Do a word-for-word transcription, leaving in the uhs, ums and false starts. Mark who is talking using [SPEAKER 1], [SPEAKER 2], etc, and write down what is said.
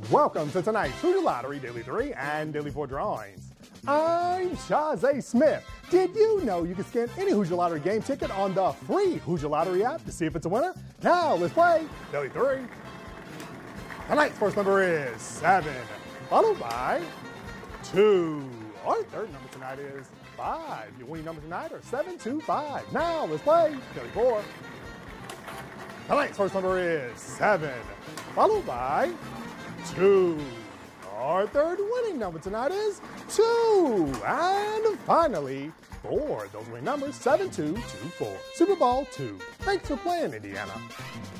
[SPEAKER 1] Welcome to tonight's Hoosier Lottery Daily three and Daily four drawings. I'm Chazé Smith. Did you know you can scan any Hoosier Lottery game ticket on the free Hoosier Lottery app to see if it's a winner? Now let's play Daily three. Tonight's first number is seven, followed by two. Our third number tonight is five. Your winning number tonight are seven, two, five. Now let's play Daily four. Tonight's first number is seven, followed by two. Our third winning number tonight is two. And finally, four. Those winning numbers, seven, two, two, four. Super Bowl two. Thanks for playing, Indiana.